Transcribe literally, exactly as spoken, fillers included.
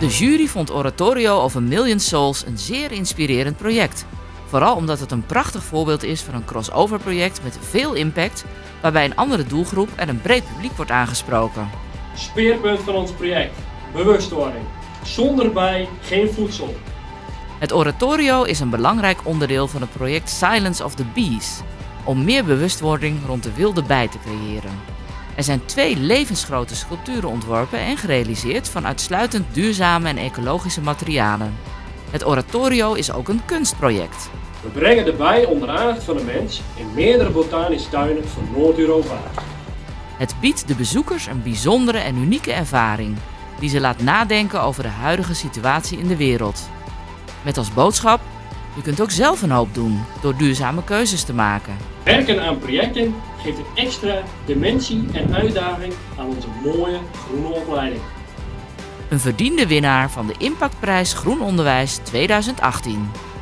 De jury vond Oratorio of a Million Souls een zeer inspirerend project. Vooral omdat het een prachtig voorbeeld is van een crossover project met veel impact, waarbij een andere doelgroep en een breed publiek wordt aangesproken. Speerpunt van ons project: bewustwording. Zonder bij geen voedsel. Het Oratorio is een belangrijk onderdeel van het project Silence of the Bees, om meer bewustwording rond de wilde bij te creëren. Er zijn twee levensgrote sculpturen ontworpen en gerealiseerd van uitsluitend duurzame en ecologische materialen. Het Oratorio is ook een kunstproject. We brengen de bij onder aandacht van de mens in meerdere botanische tuinen van Noord-Europa. Het biedt de bezoekers een bijzondere en unieke ervaring, die ze laat nadenken over de huidige situatie in de wereld. Met als boodschap: je kunt ook zelf een hoop doen door duurzame keuzes te maken. Werken aan projecten geeft een extra dimensie en uitdaging aan onze mooie groene opleiding. Een verdiende winnaar van de Impactprijs Groen Onderwijs tweeduizend achttien.